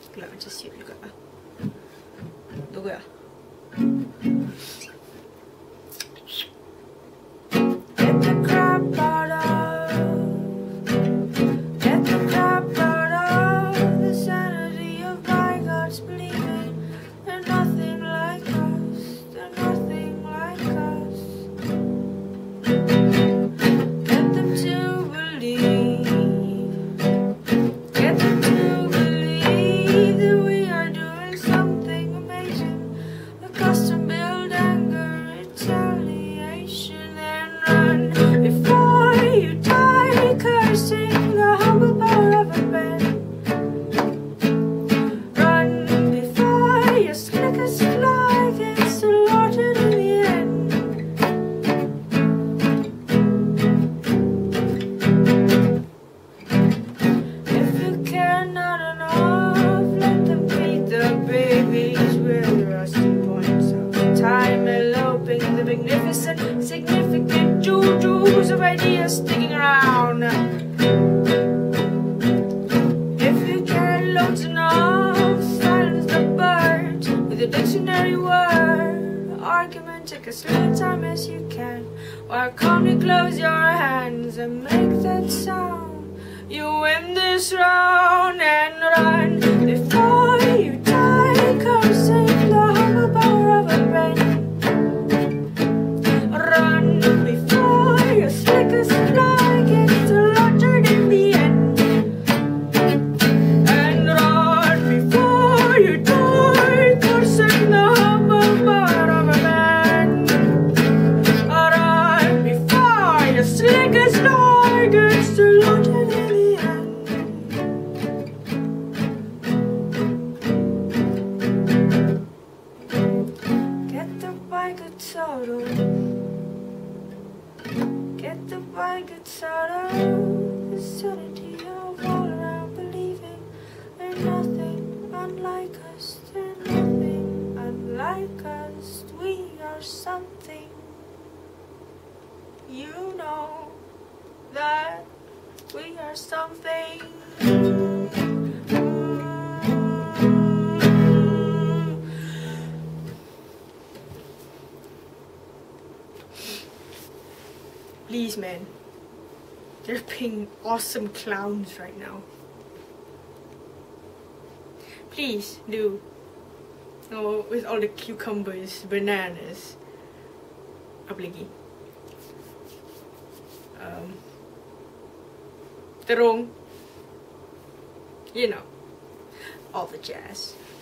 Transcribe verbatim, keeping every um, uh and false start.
Gelap macam siap juga lah. Tunggu lah. Get the crap out of, get the crap out of the sanity of my God's believing they're nothing like us, they're nothing like us. Get them to believe, get them to believe that we are doing something amazing. A custom-built anger, retaliation, and run before you die, cursing the humble power of a pen. Run before your slickest lie gets slaughtered in the end. If you care not enough, let them feed the babies with the rusty points of time, eloping the magnificent, significant jujus of ideas sticking around. If you care loads enough, silence the bird with a dictionary word. Argument, take as little time as you can, while calmly close your hands and make that sound. You win this round and run before you die, cursing the humble power of a pen. Run before your slickest fly gets slaughtered in the end. And run before you die, cursing the humble power of a man. Run before your slickest fly gets slaughtered in the end. Get the bike at sorrow, get the bike at sorrow, the sanity of all around believing they're nothing unlike us, they're nothing unlike us. We are something, you know that we are something. Please, man. They're being awesome clowns right now. Please do. Oh, with all the cucumbers, bananas. Apa lagi? Um, terung. You know, all the jazz.